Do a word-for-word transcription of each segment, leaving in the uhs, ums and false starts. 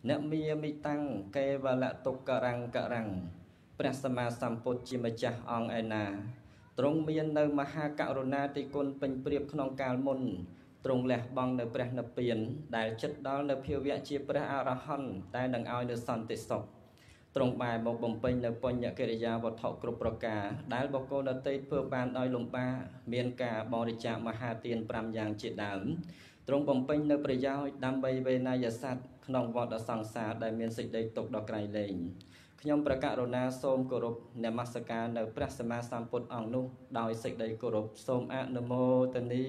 អ្នកមានមិតាំងកេវលតុករាំងករាំងព្រះសម្មាសម្ពុទ្ធជាម្ចាស់អង្គឯណាទ្រង់មាននៅមហាករុណាទីគុណពេញព្រៀបក្នុងកាលមុនទ្រង់លះបង់នៅព្រះនិព្វានដែលចិត្តដល់នៅភាវៈជាព្រះអរហន្តតែនឹងឲ្យនៅសន្តិសុខទ្រង់បែរមកបំពេញនៅបញ្ញកិរិយាវត្ថុគ្រប់ប្រការដែលបុគ្គលដទៃធ្វើបានដោយលំបាកមានការបរិច្ចាគមហាទានប្រាំយ៉ាងជាដើមទ្រង់បំពេញនៅប្រយោជន៍ដើម្បីវេណយសត្វក្នុងវដ្តសង្សារដែលមានសេចក្តីទុក្ខដ៏ក្រៃលែងខ្ញុំប្រកាសរណាសូមគោរពនមស្ការនៅព្រះសម្មាសម្ពុទ្ធអង្គនោះដោយសេចក្តីគោរពសូមអនុមោទនា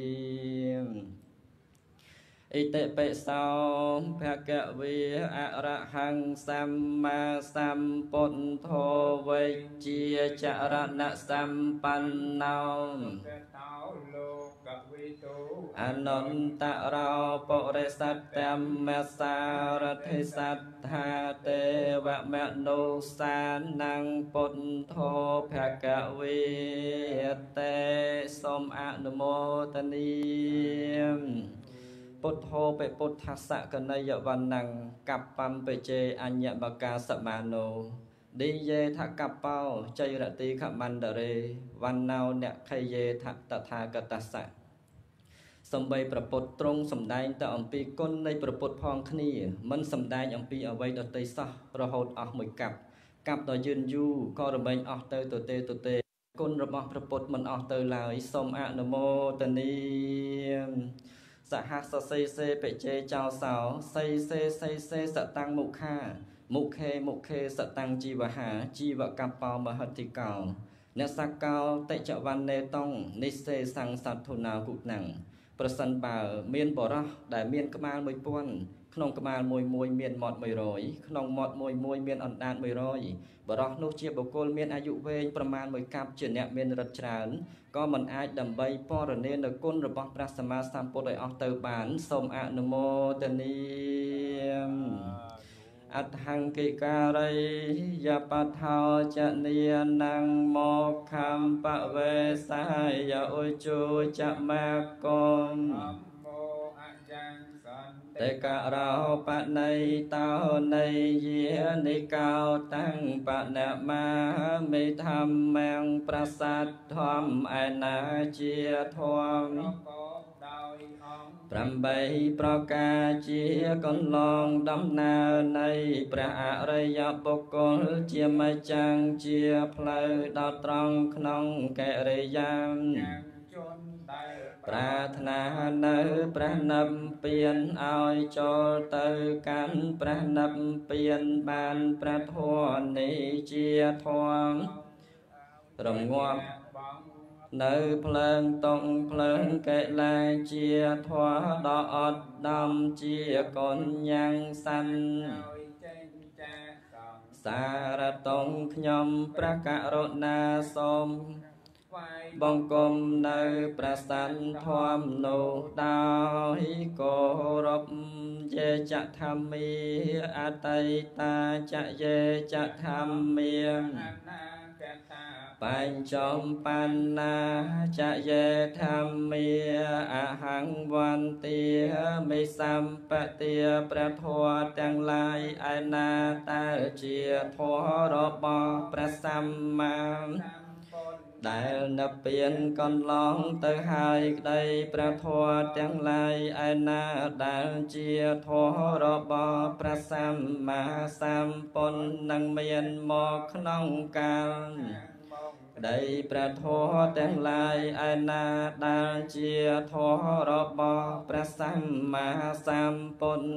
ឥតិពិសោភគវេអរហង្គសម្មាសម្ពុទ្ធោវិជ្ជាចរណសម្បណ្ណោអនន្តរោបរិសត្តមសារធិសត្ថាទេវមនុស្សានំពុទ្ធោភគវេតេសូមអនុមោទនាពុទ្ធោបិពុទ្ធសកណយវណ្ណੰកប្បំបជេអញ្ញបកាសមាណោឌីយេថកបោចៃរតិខមន្តរេវណ្ណោអ្នកខយេថតថាកតសៈសំបីប្រពុតត្រង់សំដែងទៅអំពីគុណនៃប្រពុតផងគ្នាមិនសំដែងអំពីអ្វីដទៃសោះរហូតអស់មួយកាប់កាប់ដល់យឺនយូរក៏រមែងអស់ទៅទទេទទេគុណរបស់ប្រពុតមិនអស់ទៅឡើយសូមអនុមោទនាសហសសេសេបជេចោសោសៃសេសៃសេសតាំងមុខាមុខេមុខេសតាំងជីវហាជីវកបោមហតិកោអ្នកសកោតិចវណ្ណេតងនិសេសង្សធុណាគុណੰប្រសិនបើមានបរោះដែលមានក្បាលមួយពាន់ក្នុងក្បាលមួយមួយមានមាត់មួយរយក្នុងមាត់មួយមួយមានអណ្ដាតមួយរយបរោះនោះជាបុគ្គលមានអាយុវែងប្រមាណមួយកាប់ជាអ្នកមានរិទ្ធច្រើនក៏មិនអាចដើម្បីពរនានៅគុណរបស់ព្រះសម្មាសម្ពុទ្ធឲ្យអស់ទៅបានសូមអនុមោទនាអដ្ឋង្គិការីយបថោចនីណੰមកខំបវេសាយឧជូចមកុមតេករោបណៃតោនៃយានិកោតាំងបណមាមេធម្មំប្រសាទធម្មឯណាជាធម្មប្រាំបីប្រការជាកន្លងដំណើរនៃព្រះអរិយបុគ្គលជាម្ចាស់ជាផ្លូវដល់ត្រង់ក្នុងកិរិយាប្រាថ្នានៅព្រះនិព្វានឲ្យចូលទៅកាន់ព្រះនិព្វានបានព្រះធម៌នេះជាធម៌រងាប់នៅភ្លើងតុងភ្លើងកិលេសជាធម៌ដ៏អត់ដំជាកុញ្ញំសាន់សារតុងខ្ញុំព្រះករុណាសូមបង្គំនៅប្រសានធម៌នោះដោយគោរពយេចធម្មីអតីតាចយេចធម្មីបញ្ចំបណ្ណាចយេធម្មីអហង្វន្តិមិសម្បទាព្រះធម៌ទាំងឡាយឯណាតែជាធម៌របស់ព្រះសម្មាដែលនិព្វានកន្លងទៅហើយក្តីព្រះធម៌ទាំងឡាយឯណាដែលជាធម៌របស់ព្រះសម្មាសម្ពុទ្ធនឹងមានមកក្នុងកាលក្តីព្រះធម៌ទាំងឡាយឯណាដែលជាធម៌របស់ព្រះសម្មាសម្ពុទ្ធ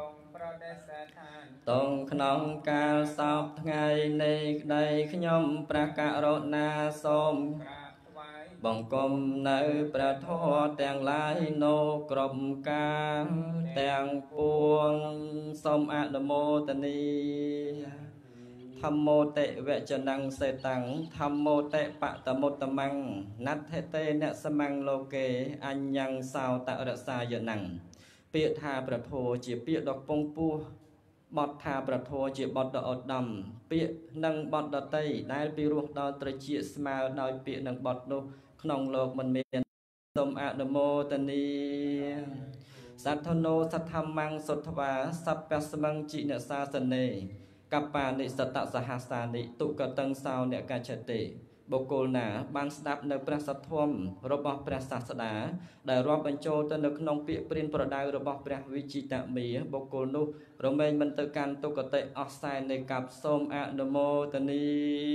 តងក្នុងកាលសោកថ្ងៃនៃក្តីខ្ញុំព្រះករុណាសូមបង្គំនៅព្រះធម៌ទាំងឡាយនោះគ្រប់កាលទាំងពួងសូមអនុមោទនាធម្មោតិវចនੰសេតាំងធម្មោតិបតមុត្តមੰណដ្ឋិតេនសមੰលោកេអញ្ញੰសោតរសាយនੰពាក្យថាព្រះធម៌ជាពាក្យដ៏ពងពោះបទថាប្រធរជាបទដ៏ឧត្តមពាក្យនិងបទដតីដែលពីរោះដល់ត្រជាស្មើដោយពាក្យនិងបទនោះក្នុងលោកមិនមានសូមអនុមោទនាสัทธโนสัทธมังสุทวาสัพพสมังจิเนสาสเนกัปปานิสตสหัสานิตุกตังสาวเนกาชติบุคคลนาบานสดับในพระสัทธมรบพระศาสดาได้รับบัญโจตนกนองเปียปรินประดายรบพระวิจิตมีบุคคลนุรเมนมันตการตุกเตออกไซในกับสมอนุโมตนี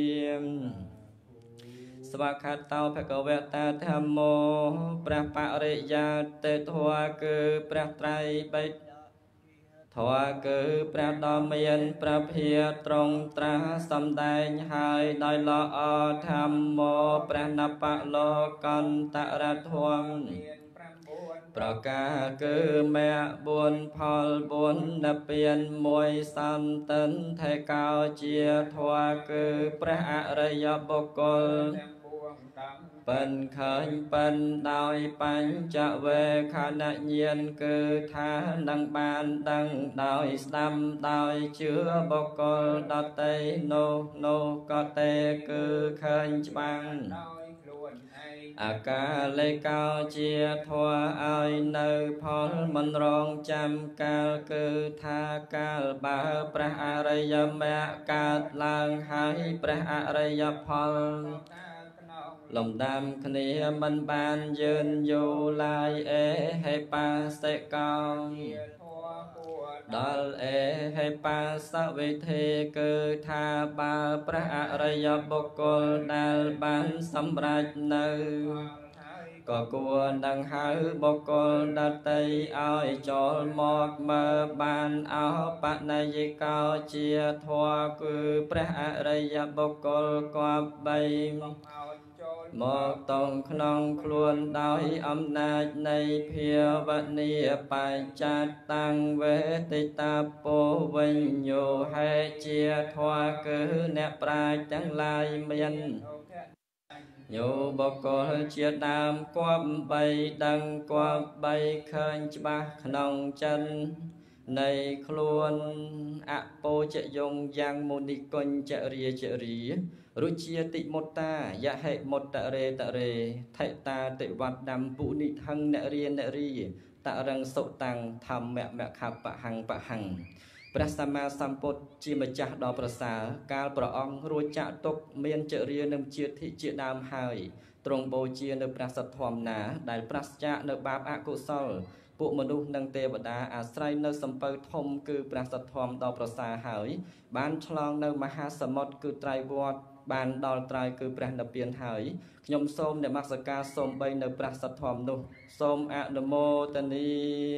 สวากขาเตาภะกเวตาธรรมโมพระปริยาเตถวาคือพระไตรปิฎกถวาคือพระดอมเมียนพระเพียตรงตราสำแดงให้ได้ละอธรรมโมพระนปะโลกันตะระทวมประกาคือแม่บุญพอลบุญนเปียนมวยสันตันไทยกาวเจียถวาคือพระอริยบุคคลเป็นเคยเป็นดอยปัญจเวขณะเยียนคือท่าดังบานดังดอยสดัมดอยเชื้อบุคคลดอเตโนโนก็เตคือเคยบังอากาเลกาวเจียทวอายในพลมันรองจำกาลคือทากาลบาพระอริยมะกาลลางหายพระอริยพลลมดำคเนียมันบานยืนอยู่ลายเอให้ปาเสกองดอลเอให้ปาสวิธีคือทาบาพระอริยบุคคลดัลบันสำรัจในก็กลัวดังหาบุคคลดัตติเอาจอลหมอกมาบานเอาปะนายกาเจียทวคือพระอริยบุคคลกวาบใบหมอกตรงขนองคลวนดอยอำนาจในเพียวนีไปจัดตั้งเวติตาโปวิญโยให้เจียทวคือเนปราจังลายเมียนโยบกลเจียดามความใบดังความใบเคยจบะขนองจันในคลวนอโปจะยงยังมุนิกนจะเรียจะรีรุเชียติมตตายะให้มตตะเรตะเรไทตาติวัดดำปุนิทังเนเรียนเรีตะรังสุตังธรรมแมะแมะขับปะหังปะหังพระสัมมาสัมพุทธจิมจักดอประสาการประองรู้จักตกเมียนเจริญนำเจียทิเจียดามหายตรงโบเจียนพระสัทธรรมนาได้พระจักนบาปอกุศลปุมนุษย์นังเทวดาอาศัยในสัมเปทมคือพระสัทธรรมดอประสาหายบ้านฉลองในมหาสมุทรคือไตรวดบานดอลไตรคือพระนเปียนหายขยมส้มในมัสกาส้มใบในพระสัทธรรมนุส้มอนุโมทนี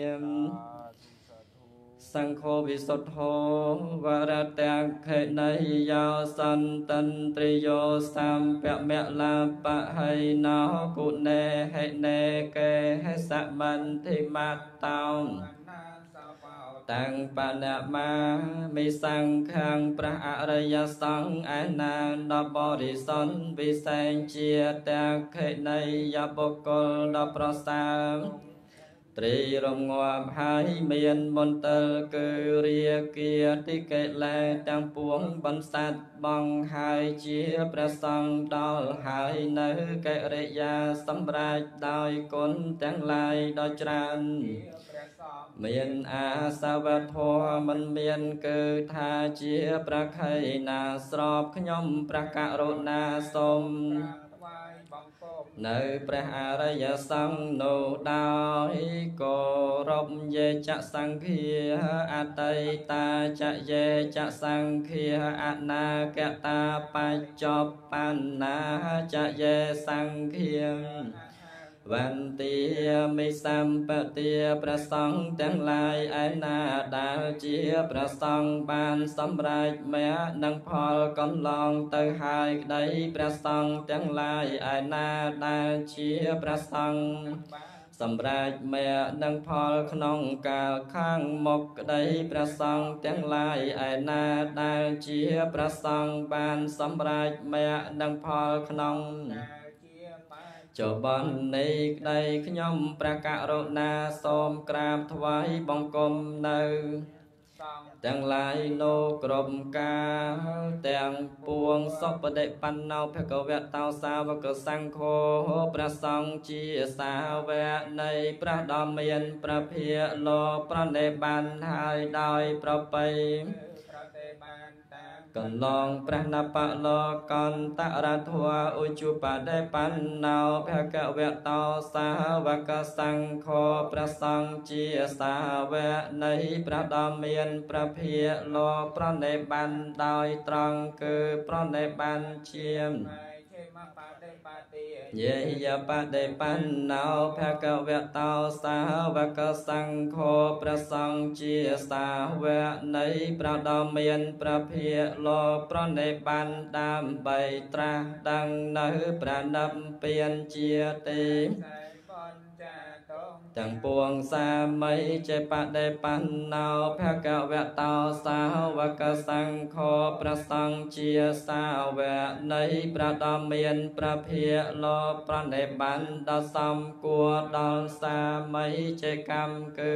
สังโฆวิสุทโธวรเตเขเนยยาวสันตันตริโยสัมเปะเมลาปะให้นากุเนให้เนเกให้สัมันทิมาตาวตังปะนะมามิสังขังพระอริยสังอนันตบริสันวิเศษเจียเตเขเนยยบุคคลดประสามตรีรมงวบหายเมียนบนเตลคือเรียเกียติเกลตังปวงบรรษัทบังหายเจียประสังดอลหายในเกเรยาสำราญดอยคนแต่งลายดอยจรันเมียนอาสาวัตโทมันเมียนคือทาเจียประไคนาสอบขยมประกาโรนาสมในพระอริยสังโนดอยก็รบเยจะสังเขียอัตตาจะเยจะสังเขียอนาเกตาปัจจปันนาจะเยสังเขียวันเตียมิสัมปเตียประสังแต่งลายไอนาดาเจียประสังบานสำราญแม้นังพอลกำลองเตยหายได้ประสังแต่งลายไอนาดาเจียประสังสำราญแม่นังพอลขนองกาข้างมกได้ประสังแต่งลายไอนาดาเจียประสังบานสำราญแม่นังพอลขนองจบบันในได้ขยมประกาศนาสมกราบถวายบังคมในទាំងឡាយនោក្រមការទាំងពួងសពបដិបណ្ណោភគវតោសាវកសង្ឃោព្រះសង្ឃជាសាវកនៃព្រះដ៏មានព្រះភិយលោប្រណិបានហើយដោយប្រពៃកន្លងព្រះនបលោកន្តរធัวឧជបដិបណ្ណោភគវតោសាវកសង្ឃោព្រះសង្ឃជាសាវកនៃព្រះដ៏មានព្រះភិយលោប្រណិបានដោយត្រង់គឺប្រណិបានជាយេយបដិបណ្ណោភគវតោសាវកសង្ឃោព្រះសង្ឃជាសាវកនៃព្រះដ៏មានព្រះភិយលោប្រណិបានដើម្បីត្រាស់ដឹងនៅព្រះនិព្វានជាទីទាំងពួងសាមីចេបដិបណ្ណោភគវតោសាវកសង្ឃោព្រះសង្ឃជាសាវកនៃព្រះដ៏មានព្រះភិយលោប្រណិបានដល់សំគួរដល់សាមីចេកម្មគឺ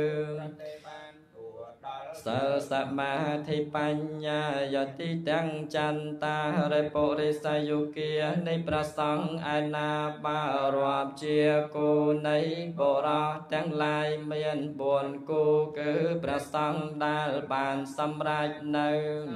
សិលសមាធិបញ្ញាយតិទាំងចន្តារិពុរិសយុគានៃព្រះសង្ឃឯណាបារាប់ជាគូនៃបុរសទាំងឡាយមានបួនគូគឺព្រះសង្ឃដែលបានសម្រេចនៅ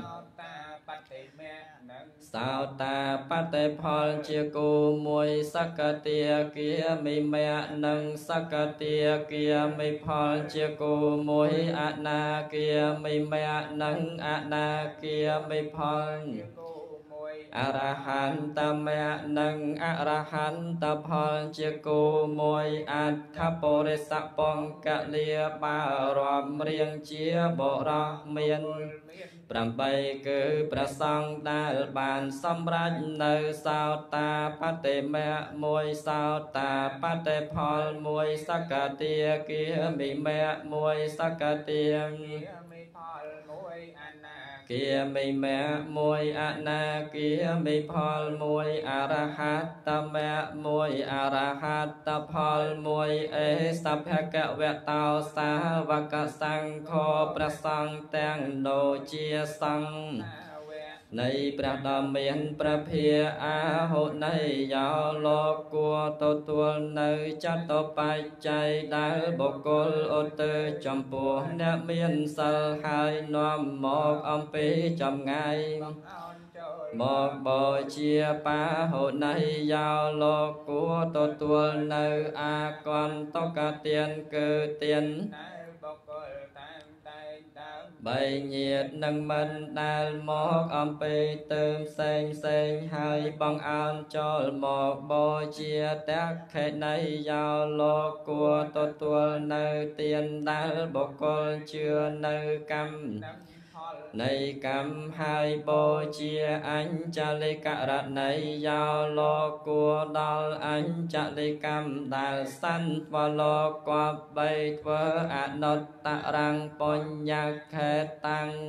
សោតាបតិផលជាគូមួយសកតិគាមិមៈនិងសកតិគាមិផលជាគូមួយអនាគាមិមៈនិងអនាគាមិផលអរហន្តមៈនិងអរហន្តផលជាគូមួយអដ្ឋបរិសពង្កលាបារាប់រៀងជាបុរសមានប្រាំបីគឺព្រះសង្ឃដែលបានសម្រេចនៅសោតាបតិមៈមួយសោតាបតិផលមួយសកតិគាមិមៈមួយសកតិគាមិមៈមួយអនាគាមិផលមួយអរហត្តមៈមួយអរហត្តផលមួយអេសភគវតោសាវកសង្ឃោព្រះសង្ឃទាំងនោះជាសង្ឃនៃព្រះដ៏មានព្រះភិយអាហុនៃយោលោកគួរទទួលនៅចតបច្ច័យដែលបុគ្គលឧទ្ទិសចំពោះអ្នកមានសិលហើយនាំមកអំពីចម្ងាយមកបូជាបាហុនៃយោលោកគួរទទួលនៅអាគន្តកទានគឺទានបីញាតនឹងមិនដែលមកអំពីទៅផ្សេងផ្សេងហើយបងអោនចូលមកបូជាតខេនៃយោលោកគួរទទួលនៅទានដែលបុគ្គលជឿនៅកម្មនៃកម្មហើយបូជាអញ្ចលិករណីយោលោកគួរដល់អញ្ចលិកម្មដែលសន្ទវលោកគប់បីធ្វើអនុត្តរੰបញ្ញខេតាំង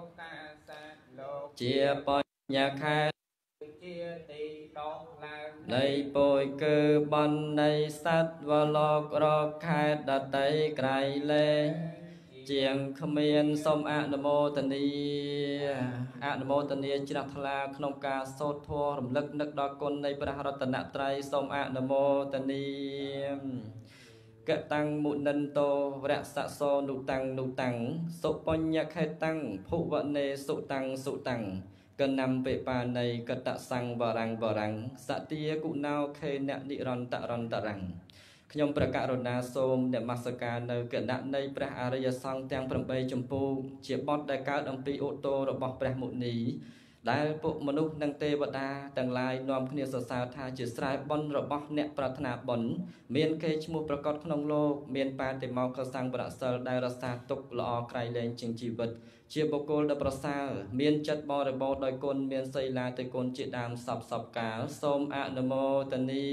ជាបញ្ញខេជាទីដកឡើងនៃពុយគឺបណ្ណនៃសត្វវលោករកខេតដតីក្រៃលែងជាងគ្មានសូមអនុមោទនាអនុមោទនាជ្រះថ្លាក្នុងការសូត្រធម៌រំលឹកនឹកដល់គុណនៃព្រះរតនត្រ័យសូមអនុមោទនាកតាំងមុនិន្ទោរសសោនុតាំងនុតាំងសុបញ្ញខេតាំងភុវនេសុតាំងសុតាំងកណាំពេបានៃកតសង្វរੰវរੰសទាគុណោខេននិរន្តរន្តរੰខ្ញុំព្រះករុណាសូមនមស្ការនៅគណៈនៃព្រះអរិយសង្ឃទាំងប្រាំបីចម្ពោះជាបទដែលកើតអំពីឧត្តររបស់ព្រះមុនីដែលពួកមនុស្សនិងទេវតាទាំងឡាយនាំគ្នាសរសើរថាជាស្រែបុណ្យរបស់អ្នកប្រាថ្នាបុណ្យមានកេរ្តិ៍ឈ្មោះប្រកបក្នុងលោកមានបាតិមោក្ខសង្ឃប្រសិលដែលរក្សាទុកល្អក្រៃលែងជាងជីវិតជាបុគ្គលដ៏ប្រសើរមានចិត្តបរិបូរណ៍ដោយគុណមានសីលាទេគុណជាដើមសពសពកាលសូមអនុមោទនា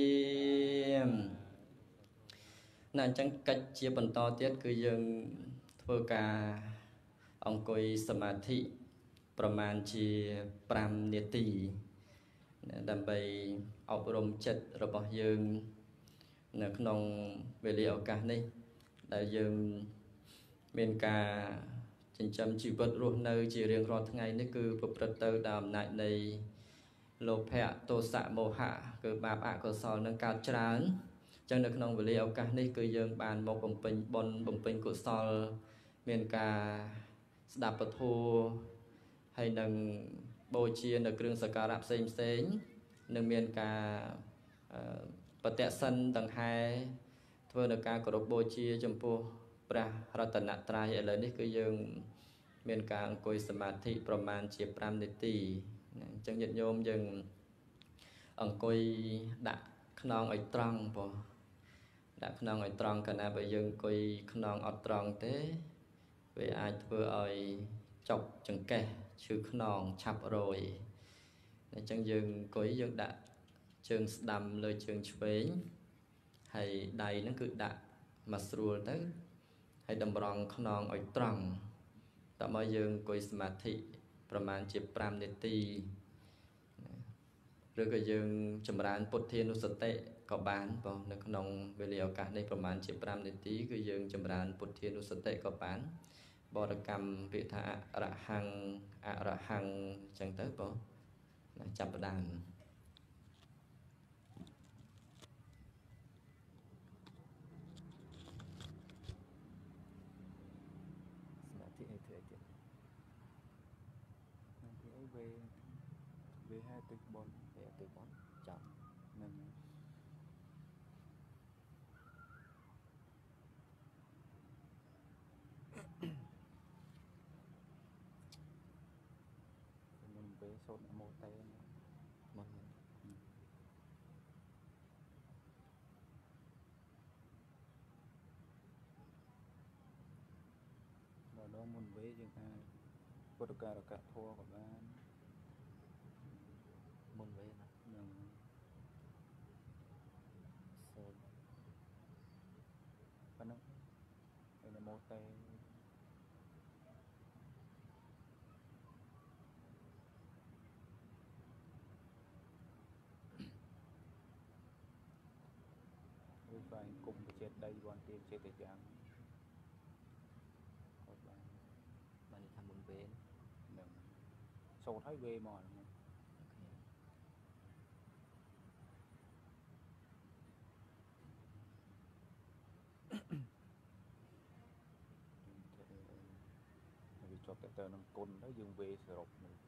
ណាអញ្ចឹងកិច្ចជាបន្តទៀតគឺយើងធ្វើការអង្គុយសមាធិប្រមាណជាប្រាំនាទីដើម្បីអប់រំចិត្តរបស់យើងនៅក្នុងវេលាឱកាសនេះដែលយើងមានការចិញ្ចឹមជីវិតរស់នៅជារៀងរាល់ថ្ងៃនេះគឺប្រព្រឹត្តទៅដោយអំណាចនៃលោភៈទោសៈមោហៈគឺបាបអកុសលនឹងកើតច្រើនអញ្ចឹងនៅក្នុងវេលាឱកាសនេះគឺយើងបានមកបំពេញបុណ្យបំពេញកុសលមានការស្ដាប់ពធហើយនឹងបូជានៅគ្រឿងសក្ការៈផ្សេងផ្សេងនឹងមានការបតិសិនដង្ហែធ្វើនៅការគោរពបូជាចំពោះព្រះរតនត្រ័យឥឡូវនេះគឺយើងមានការអង្គុយសមាធិប្រមាណជាប្រាំនាទីអញ្ចឹងញាតិញោមយើងអង្គុយដាក់ខ្នងឲ្យត្រង់បងដាក់ខ្នងឲ្យត្រង់កាលណាបើយើងអង្គុយខ្នងអត់ត្រង់ទេវាអាចធ្វើឲ្យចុកចង្កេះឈឺខ្នងឆាប់រយអញ្ចឹងយើងអង្គុយយើងដាក់ជើងស្ដាំលើជើងឆ្វេងហើយដៃហ្នឹងគឺដាក់មកស្រួលទៅហើយតម្រង់ខ្នងឲ្យត្រង់តើមកយើងអង្គុយសមាធិប្រមាណជាប្រាំនាទីឬក៏យើងចម្រើនពុទ្ធានុសតិក៏បានបងនៅក្នុងវេលាឱកាសនេះប្រមាណជាប្រាំនាទីគឺយើងចម្រើនពុទ្ធានុសតិក៏បានបរិកម្មពាក្យថាអរហង្គអរហង្គអញ្ចឹងទៅបងចាប់ផ្ដើមស្មាធិឲ្យធ្វើអីទៀតនឹងធ្វើអីវាវាហៅទឹកបនវាទឹកបនចាប់នឹងមុនពេលសូត្រនមោតេមកដល់ដល់មុនពេលយើងអាចពុទ្ធការកធម៌ក៏បានមុនពេលណានឹងសូត្រប៉ុណ្ណឹងហើយនមោតេវាphảiគុំបច្ចេតដីវន្តទាចេតយ៉ាងគាត់បានបានថាមុនពេលនឹងសូត្រឲ្យវេមកហ្នឹងវាជាប់តែទៅនឹងគុណទៅយើងវេសរុបមួយ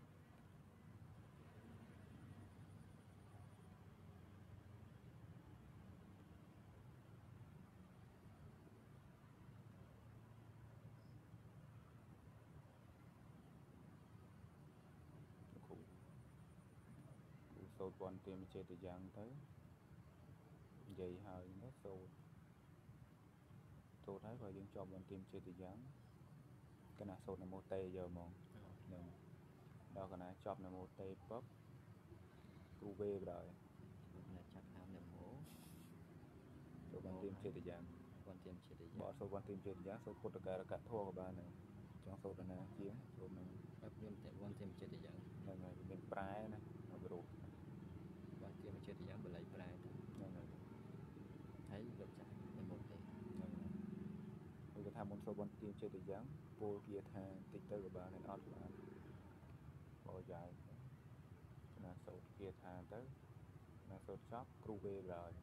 សូត្រវន្តទាចេតយ៉ាងទៅនិយាយហើយទៅសូត្រសូត្រហើយបើយើងជាប់វន្តទាចេតយ៉ាងកណាសូត្រនមោតេយកហ្មងនឹងដល់កណាចប់នមោតេពឹបគ្រូវេបដល់ណាចាប់តាមនមោសូត្រវន្តទាចេតយ៉ាងវន្តទាចេតយ៉ាងបើសូត្រវន្តទាចេតយ៉ាងសូត្រពុទ្ធការកធម៌ក៏បានដែរចង់សូត្រណាជាងសូត្រនឹងបែបមានតែវន្តទាចេតយ៉ាងហ្នឹងហើយមានប្រែណាមករូបវន្តទាចេតយ៉ាងបល័យប្រែទៅហ្នឹងហើយហើយលោកចាស់នមោទេហ្នឹងហើយគេថាមុនសូត្រវន្តទាចេតយ៉ាងពោលគាថាតិចទៅក៏បានហើយអត់បានបើយ៉ាងណាសូត្រគាថាទៅណាសូត្រចប់គ្រូវេបដល់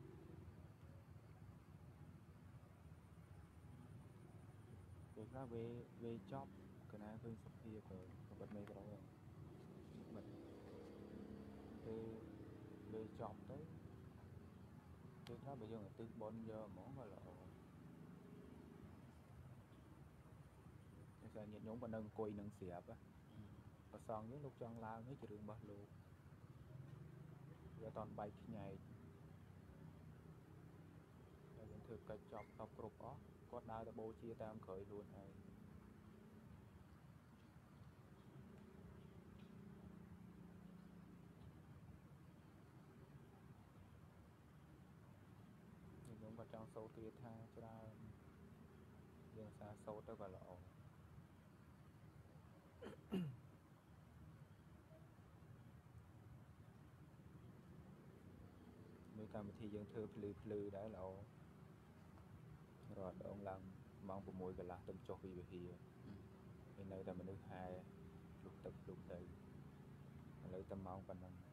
ពេលខ្លះវេវេចប់កណាឃើញសុភាទៅក៏បាត់មេក្រោយបាត់ពេលវេចប់ទៅពេលខ្លះបើយើងឧទ្ទិសបុណ្យយកហ្មងក៏ល្អតែស្អាញាតិញោមបើនៅអង្គុយនឹងស្រាប់ប្រសងយើងលោកចង់ឡើងនេះជារឿងរបស់លោកវាអត់តបែកខ្ញែកតែយើងធ្វើកិច្ចចប់តបគ្រប់អស់គាត់ដើរទៅបូជាតាមក្រោយខ្លួនឯងខ្ញុំក៏ចង់សូត្រគាថាច្រើនយើងសារសូត្រទៅក៏ល្អមួយកម្មវិធីយើងធ្វើភ្លឺភ្លឺដែរល្អរាល់ដងឡើងម៉ោង 6 កន្លះទៅចុះពីវិហារ thì nơi ta mình được hai lục tập lục đầy lấy tâm máu phần năng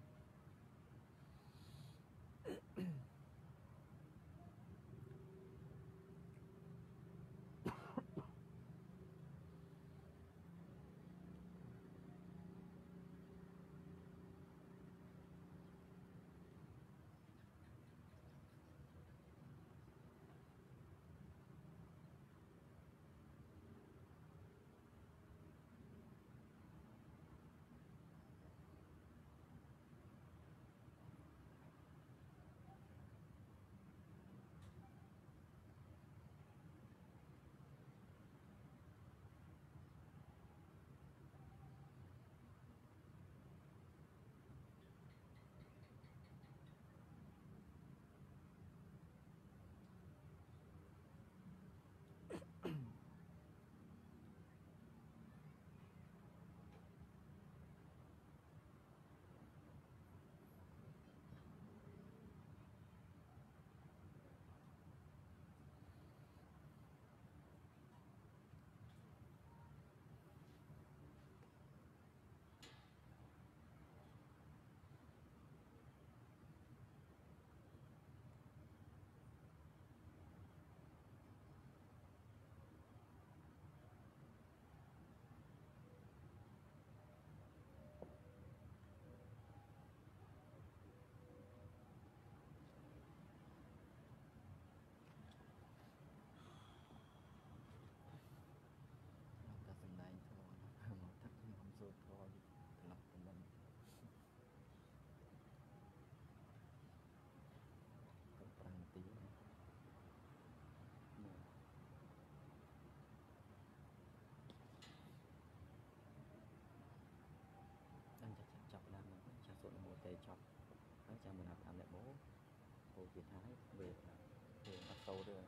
sâu đây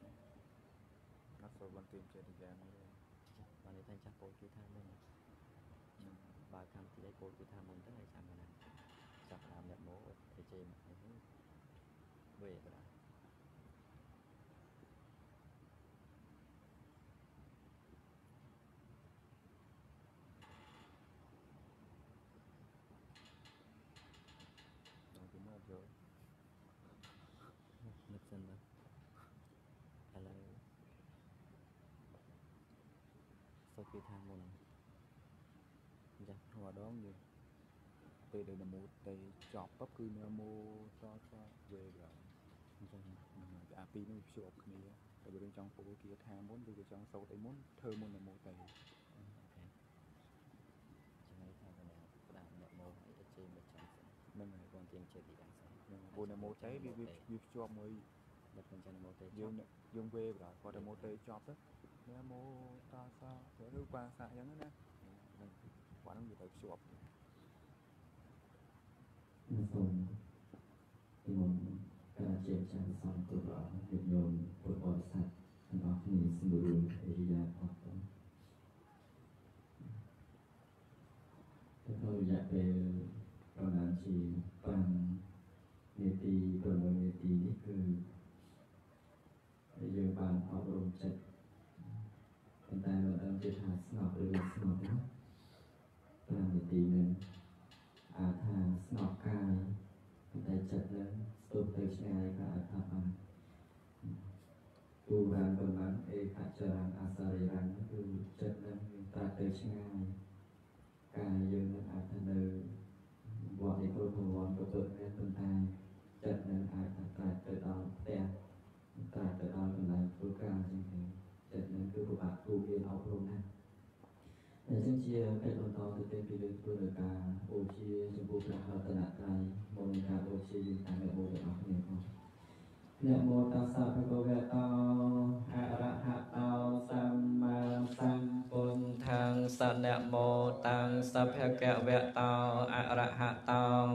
nó sâu bên tìm chơi thì giang đây và nếu thành chắc bố chú tham lên bà tham thì đấy bố chú tham mình rất là chẳng là chẳng làm nhận bố thì chơi mà thấy về rồi đó nó cũng mất rồi mất dần rồi hay là sau khi tham mình dạ hòa đó như từ đây là một tay chọc bắp cứ nó mua cho cho về rồi à pi nó chụp này tại vì bên trong phố kia tham muốn từ trong sâu tay muốn thơ muốn là một tay trong ấy tham này đã nhận mô hãy để chơi một trăm nâng này còn tiền chơi thì đáng sợ cô là một tay vì vì cho mới đặt bên chân một tay dương dương về rồi còn là một tay chọc đó nếu mua ta sao để thứ quan sát giống đó quả nó gì tới chụp Xong thì mình cả chuyện chẳng xong từ đó việc nhồn của bồi sạch nó thì xin đủ thì ra hoặc thế thôi dạ về còn là chỉ bằng nghề tì còn một nghề tì thì cứ bây giờ bạn học rộng chất hiện tại là đang chơi hạt snop rồi snop đó là nghề tì nên à thà snop cài tại chật lên stop tới chai cả thà bằng tu ran bơm bắn e cả charan asari ran tu chật lên ta tới chai cài dương lên à thà nơi bọn đi tôi hồ bọn tôi tôi lên tuần tai chật lên à thà ta tới đó tè ta tới đó tuần này tôi ca như thế chật lên cứ của bạn tu viên học luôn ha để xin chia cái lần to từ tên kỳ lên tôi được cả ô chia trong bộ lạc hợp tận tại môn cả ô chia dùng tại mẹ bộ để học nhiều không Namo mô tassa bhagavato arahato samma sambuddhang sa namo tassa bhagavato arahato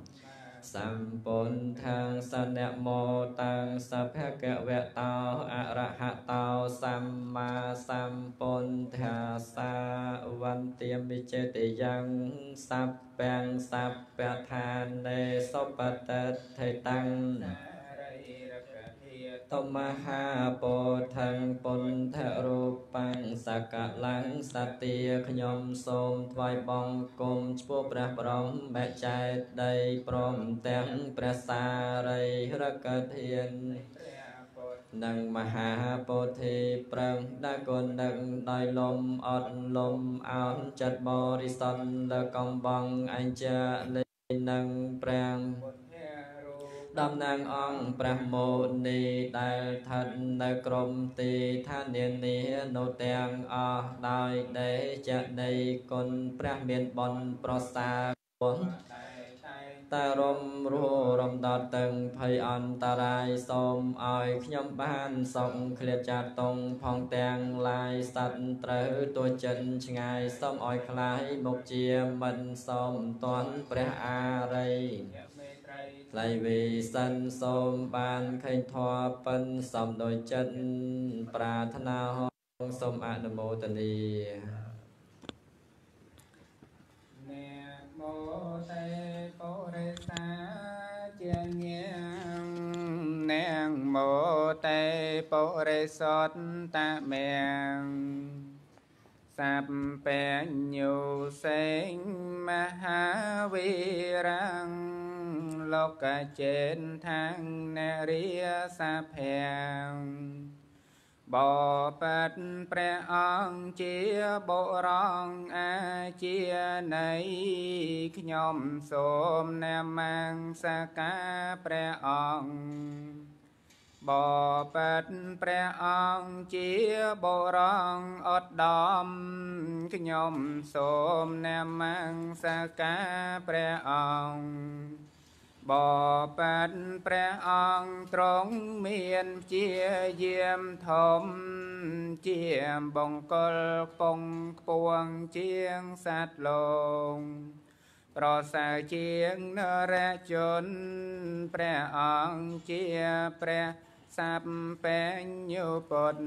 sambuddhang sa namo tassa bhagavato arahato samma sambuddhassa vantiam vichetiyan sappang sappatthane sopatatthitang តមហាពោធិពុទ្ធរូបាំងសកលំសត្យាខ្ញុំសូមថ្វាយបង្គំឈ្មោះព្រះបរមចេតិយព្រមទាំងព្រះសារីរិកធាននិងមហាពោធិប្រឹងដែលគុណនឹងដោយលំអត់លំអោនចិត្តបរិសុទ្ធលើកំបងអញ្ញលេនឹងព្រះតំណាងអង្គព្រះមោនីដែលស្ថិតនៅក្រមទីឋាននានានោះទាំងអស់ដោយដេចនៃគុណព្រះមានបុណ្យប្រសើរតែរំរੂរំដតទាំងភ័យអន្តរាយសូមឲ្យខ្ញុំបានសុខឃ្លាតចាត់តុងផងទាំងឡាយសត្វត្រូវទួចិនឆ្ងាយសូមឲ្យคล้ายមុខជាមិនសូមតន់ព្រះអារីថ្លៃវិសិនសូមបានឃើញធម៌ពិនសំដោយចិត្តប្រាថ្នាសូមអនុមោទនាមោតេបរិសាជាញាំនាងមោតេបរិសតតមេងសាប់ពេញញូសេងមហាវីរាំងលោកចេនខាងនរិយសាភែងបបិទ្ធព្រះអង្គជាបុរងអាជានៃខ្ញុំសូមនាមាំងសកាព្រះអង្គបបិទ្ធព្រះអង្គជាបុរងឧត្តមខ្ញុំសូមនាមាំងសកាព្រះអង្គបបិទ្ធព្រះអង្គទ្រង់មានជាយាមធំជាបង្គោលពងខ្ពងជាងសត្វលោកប្រសើរជាងនរជនព្រះអង្គជាព្រះសព្វបញ្ញុពុទ្ធ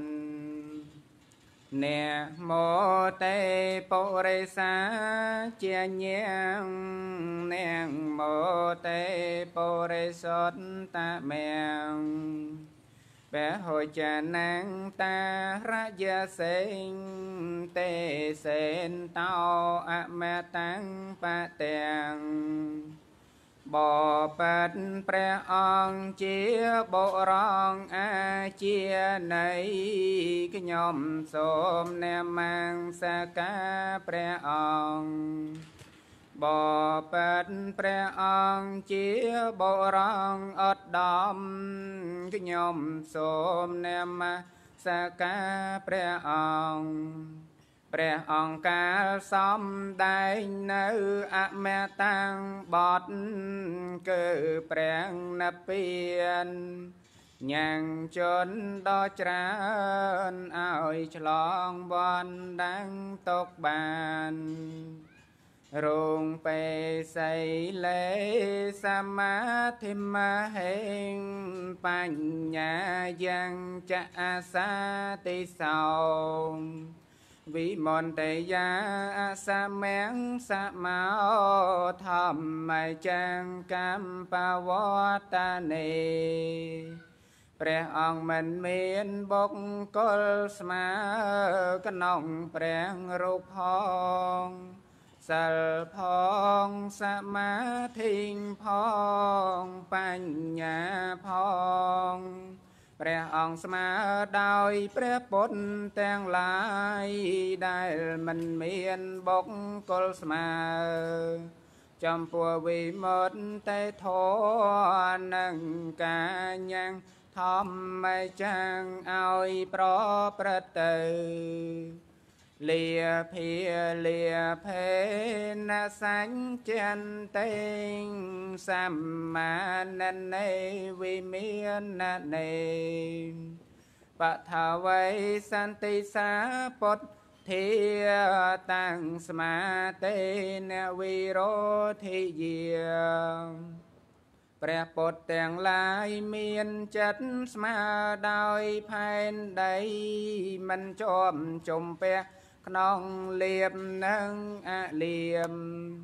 នេមោតេបរិសាជាញាំនាងមោតេបរិសតតមេងព្រះហោចានាងតារយសេងទេសេនតោអមតាំងបទាំងបបិទ្ធព្រះអង្គជាបុរងអាជានៃខ្ញុំសូមនាមាំងសកាព្រះអង្គបបិទ្ធព្រះអង្គជាបុរងឧត្តមខ្ញុំសូមនាមាំងសកាព្រះអង្គព្រះអង្គកាលសំដែងនៅអមតាំងបទគឺព្រះនិព្វានញ៉ាំងជនដ៏ច្រើនឲ្យឆ្លងវណ្ណដាំងទុកបានរងពេសីលេសមាធិមហេងបញ្ញាយ៉ាងចអាសាតិសោវិមន្តយាអសមងសមោធម្មចាងកម្មបវតនេព្រះអង្គមិនមានបុគ្គលស្មើក្នុងព្រះរូបផងសិលផងសមាធិផងបញ្ញាផងព្រះអង្គស្មើដោយព្រះពុទ្ធទាំងឡាយដែលមិនមានបុគ្គលស្មើចំពោះវិមុតតិធម៌និងការញ៉ាំងធម្មចាងឲ្យប្រព្រឹត្តទៅលាភាលាភេនសញ្ចន្តិសម្មាននេវិមាននេបថាវៃសន្តិសាពុទ្ធធាតាំងស្មាទេនវិរោធិយាព្រះពុទ្ធទាំងឡាយមានចិត្តស្មើដោយផែនដីមិនជាប់ជំពាក់ក្នុងលៀបនិងអលៀម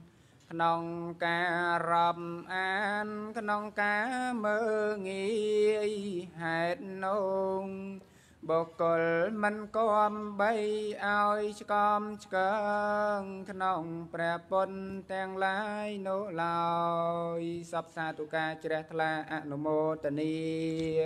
nong ca rầm an nong ca mơ nghi hẹt nông bọc col mình com bay ao com căng nong pre pon tang lai nô lai sắp xa tu ca trẻ thla anomo tani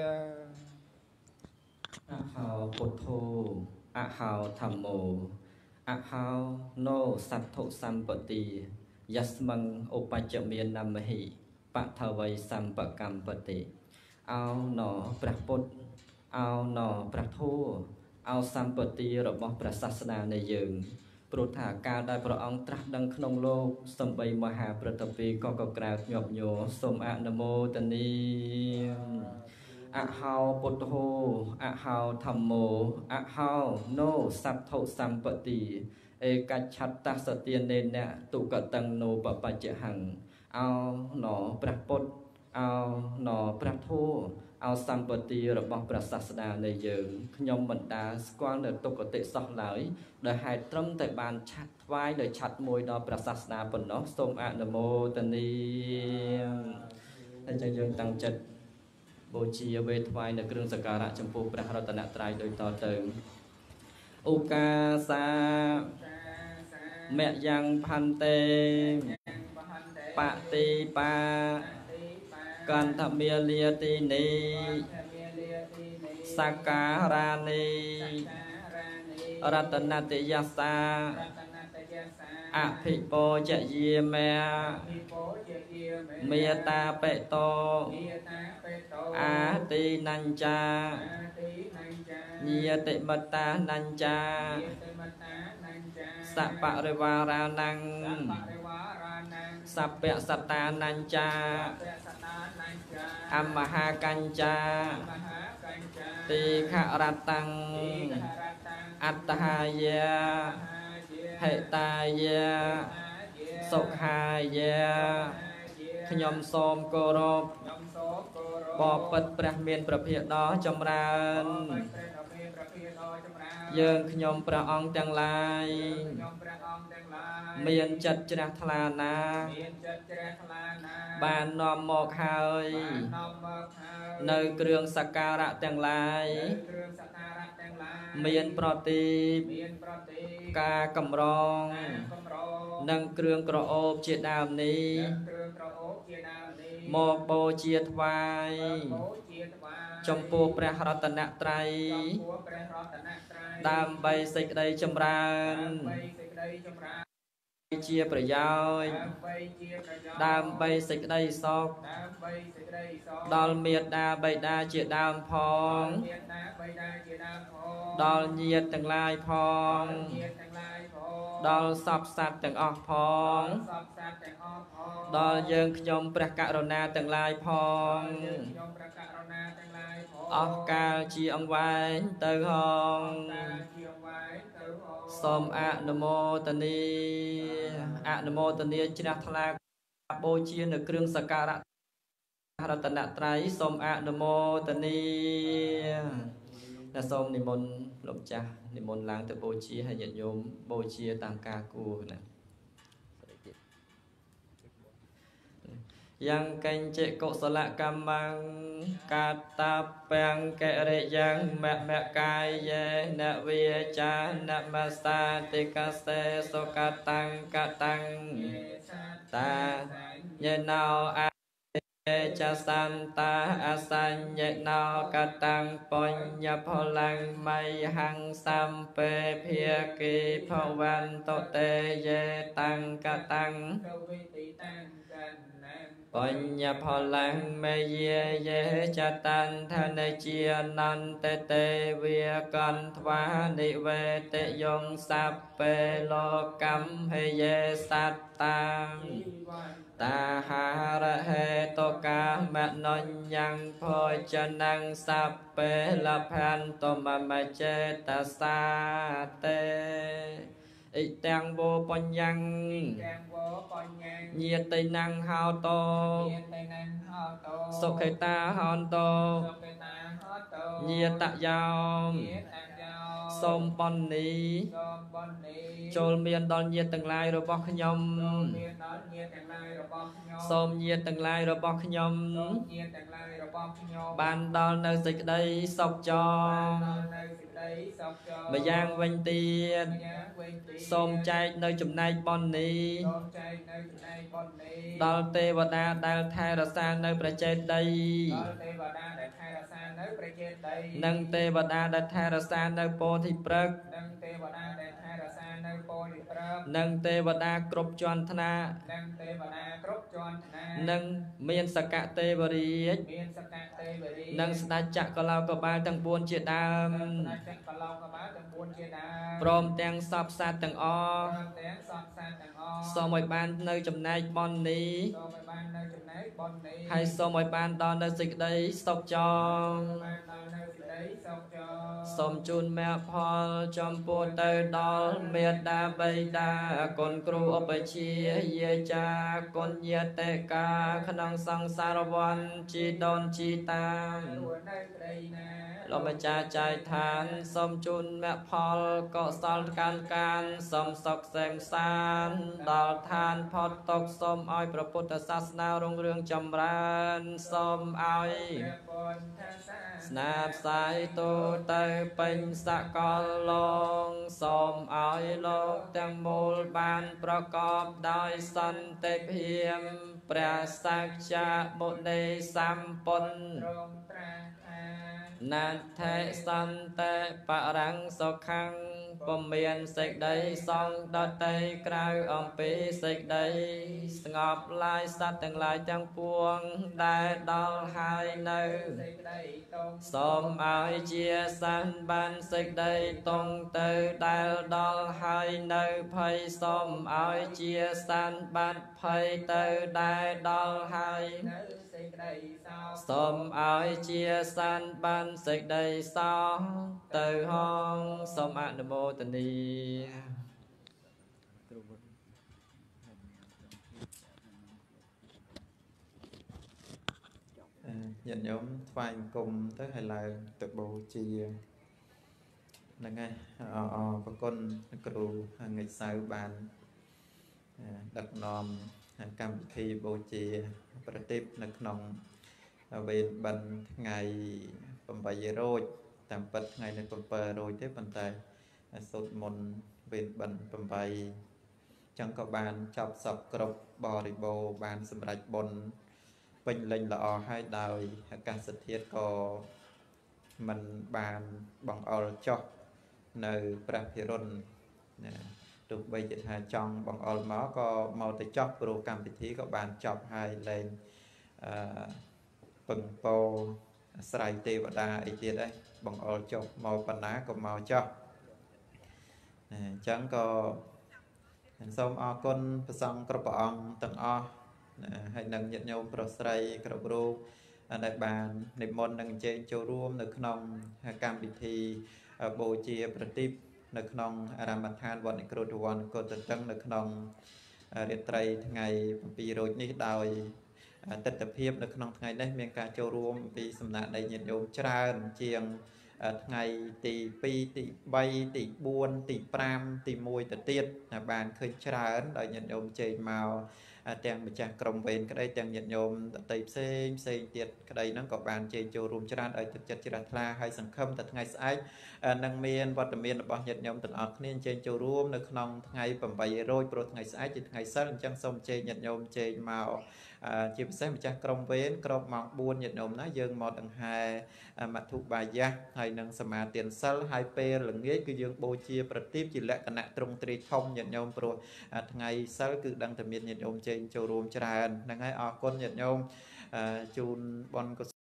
อะหาวพุทโธอะหาวธัมโมอะหาวโนสัทธุสัมปติยัสมังอุปัจจเมียนนัมหิปัทวัยสัมปกัมปติเอาหนอพระพุทธเอาหนอพระโทเอาสัมปติរបស់ព្រះសាសនានៃយើងព្រោះថាការដែលព្រះអង្គត្រាស់ដឹងក្នុងលោកសំបីមហាប្រតិពីក៏ក៏ក្រៅញាប់ញ័រសូមអនុមោទនា อะหาวพุทโธอะหาวธัมโมอะหาวโนสัทธุสัมปติเอกัจฉัตตสติเนเนตุกตังโนปปัจจหังเอาหนอพระพุทธเอาหนอพระโทเอาสัมปติរបស់ព្រះសាសនានៃយើងខ្ញុំមិនដាស្គាល់នៅទុគតិសោះឡើយដែលហេតុត្រឹមតែបានឆាត់ថ្វាយដោយឆាត់មួយដល់ព្រះសាសនាប៉ុណ្ណោះសូមអនុមោទនាហើយយើងតាំងចិត្ត បូជាវេថ្វាយនៅគ្រឿងសក្ការៈចំពោះព្រះរតនត្រ័យដូចតទៅឧកាសាមយ៉ាងផន្តេបតិបាកន្ធមាលាទីនីសក្ការៈនីរតនតយាសាអភិពោជយាមេមេតាបេតោអាទីនញ្ចាញាតិមត្តានញ្ចាសបរិវារាណੰសពៈសតានញ្ចាអមហាកញ្ចាទីខរតੰអត្តហាយាហេតាយាសុខាយាខ្ញុំសូមគោរពបបិទ្ធព្រះមានព្រះភិក្ខដ៏ចម្រើនយើងខ្ញុំព្រះអង្គទាំងឡាយមានចិត្តជ្រះថ្លាណាស់បាននាំមកហើយនៅគ្រឿងសក្ការៈទាំងឡាយមានប្រទីបការកម្រងនិងគ្រឿងក្រអូបជាដើមនេះមកបូជាថ្វាយចំពោះព្រះរតនត្រ័យដើម្បីសេចក្តីចម្រើនជាប្រយោជន៍ដើម្បីសេចក្តីសុខដល់មេត្តាបិតាជាដើមផងដល់ញាតិទាំងឡាយផងដល់សពសត្វទាំងអស់ផងដល់យើងខ្ញុំព្រះករុណាទាំងឡាយផងអស់កាលជាអង្វែងទៅហងសូមអនុមោទនាអនុមោទនាជ្រះថ្លាបូជានៅគ្រឿងសក្ការៈរតនត្រ័យសូមអនុមោទនាសូមនិមន្តលោកចាស់និមន្តឡើងទៅបូជាហើយញាតិញោមបូជាតាមការគួរណាយ៉ាងកញ្ចេកុសលកម្មងកាតាពាំងកិរិយ៉ាងមមកាយយេនវិចានមសាតិកសេសុកតាំងកតាំងតាយេណោអចសន្តាអសញ្ញេណោកតាំងបញ្ញផលังមៃហង្សំពេភាគីភវន្តតេយេតាំងកតាំងបញ្ញផលังមេយាយេចតានធនជានន្តទេវាកន្ធ្វានិវេតយងសព្ពេលោកកម្មហេយេសត្តាតាហារហេតកាមនញ្ញងភោជនੰសព្ពេលផន្តមមចេតសាតេអិតាំងវោបញ្ញੰញាតិណੰហោតោសុខេតាហន្តោញាតយោមសសូមបន់នេះសូមបន់នេះចូលមានដល់ញាតិទាំងឡាយរបស់ខ្ញុំចូលមានដល់ញាតិទាំងឡាយរបស់ខ្ញុំសូមញាតិទាំងឡាយរបស់ខ្ញុំសូមញាតិទាំងឡាយរបស់ខ្ញុំបានដល់នៅសេចក្តីសុខចបានដល់នៅសេចក្តីសុខចម្យ៉ាងវិញទៀតម្យ៉ាងវិញទៀតសូមចែកនៅចំណែកបន់នេះសូមចែកនៅចំណែកបន់នេះដល់ទេវតាដែលថែរក្សានៅព្រះចេតិយដល់ទេវតាដែលថែរក្សានៅព្រះចេតិយនិងទេវតាដែលថែរក្សានៅពោធិព្រឹក្សនិងទេវតាដែលថែរក្សានៅពោធិព្រឹក្សនិងទេវតាគ្រប់ជាន់ថ្នាក់និងទេវតាគ្រប់ជាន់ថ្នាក់និងមានសកទេវរាជមានសកទេវរាជនិងស្ដេចចក្រឡោកបាលទាំងបួនជាដើមនិងស្ដេចចក្រឡោកបាលទាំងបួនជាដើមព្រមទាំងសពសត្វទាំងអស់ព្រមទាំងសពសត្វទាំងអស់សូមឲ្យបាននៅចំណែកបន់នេះសូមឲ្យបាននៅចំណែកបន់នេះហើយសូមឲ្យបានដល់នៅសេចក្តីសុខចងបានដល់នៅសេចក្តីសុខចរសូមជូនមគ្គផលចំពោះទៅដល់មេត្តាបិតាគុណគ្រូឧបជាយាចាគុណញាតិកាក្នុងសង្សារវ័នជីដូនជីតានួននៅក្តីណាលោកម្ចាស់ចែកឋានសូមជូនមគ្គផលកុសលកាន់កានសូមសុខសេមសានដល់ឋានផុតទុក្ខសូមឲ្យព្រះពុទ្ធសាសនារុងរឿងចម្រើនសូមឲ្យព្រះពុទ្ធសាសស្នាបផ្សាយទូទៅពេញសកលលោកសូមឲ្យលោកទាំងមូលបានប្រកបដោយសន្តិភាពព្រះសក្យាមុនីសម្ពុទ្ធទ្រង់ត្រាស់ថាណាថេសន្តិបរាំងសុខੰពុំមានសេចក្តីសង្ឃដតីក្រៅអំពីសេចក្តីស្ងប់ឡាយសត្វទាំងឡាយទាំងពួងដែលដល់ហើយនៅសេចក្តីតងសូមឲ្យជាសានបានសេចក្តីតងទៅដែលដល់ហើយនៅភ័យសូមឲ្យជាសានបានភ័យទៅដែលដល់ហើយនៅសេចក្តីសោសូមឲ្យជាសានបានសេចក្តីសោទៅហងសូមអនុមោទនីគ្រូវុឌ្ឍញាតិញោមថ្វាយបង្គំទៅហើយឡើងទៅបូជាហ្នឹងហើយអអប្រគុណគ្រូថ្ងៃសៅរ៍បានដឹកនាំកម្មវិធីបូជាប្រតិបនៅក្នុងវេនបិណ្ឌថ្ងៃ8រោចតាមពិតថ្ងៃនេះ7រោចទេប៉ុន្តែសូត្រមន្តវេនបិណ្ឌ8ចឹងក៏បានចប់សពគ្រប់បរិបូរណ៍បានសម្រេចបុណ្យពេញលេញល្អហើយដោយអាកាសធាតុក៏មិនបានបង្អុរចុះនៅព្រះភិរុនណាទោះបីជាថាចង់បង្អុរមកក៏មកទៅចប់ព្រោះកម្មវិធីក៏បានចប់ហើយលែងអឺពឹងពោអាស្រ័យទេវតាអីទៀតដែរបង្អុរចុះមកបណ្ណាក៏មកចុះអញ្ចឹងក៏សូមអរគុណព្រះសង្ឃគ្រប់ព្រះអង្គទាំងអស់ហើយនឹងញាតិញោមប្រុសស្រីគ្រប់រូបដែលបាននិមន្តនិងអញ្ជើញចូលរួមនៅក្នុងកម្មវិធីបូជាប្រទីបនៅក្នុងអារាមដ្ឋានវត្តនិក្រូធវណ្ណកុដតឹងនៅក្នុងរាត្រីថ្ងៃ7រោចនេះដោយទិដ្ឋភាពនៅក្នុងថ្ងៃនេះមានការចូលរួមពីសំណាក់នៃញាតិញោមច្រើនជាងថ្ងៃទី2ទី3ទី4ទី5ទី1ទៅទៀតបានឃើញច្រើនដោយញាតិញោមជើញមកទាំងម្ចាស់ក្រុមវេនក្តីទាំងញាតិញោមដតីផ្សេងផ្សេងទៀតក្តីហ្នឹងក៏បានជើញចូលរួមច្រើនឲ្យទឹកចិត្តជ្រះថ្លាហើយសង្ឃឹមតែថ្ងៃស្អែកនឹងមានវត្តមានរបស់ញាតិញោមទាំងអស់គ្នាជើញចូលរួមនៅក្នុងថ្ងៃ8រោចព្រោះថ្ងៃស្អែកជាថ្ងៃសិលអញ្ចឹងសូមជើញញាតិញោមជើញមកជាពិសេសម្ចាស់ក្រុមវេនក្រុមម៉ោង4ញាតិញោមណាយើងមកដង្ហែមធុបាយៈហើយនឹងសមាទានសិលហើយពេលល្ងាចគឺយើងបូជាប្រទីបជាលក្ខណៈត្រង់ទ្រាយធំញាតិញោមព្រោះថ្ងៃសិលគឺដឹងតែមានញាតិញោមជើញចូលរួមច្រើនហ្នឹងហើយអរគុណញាតិញោមជូនបនកុសល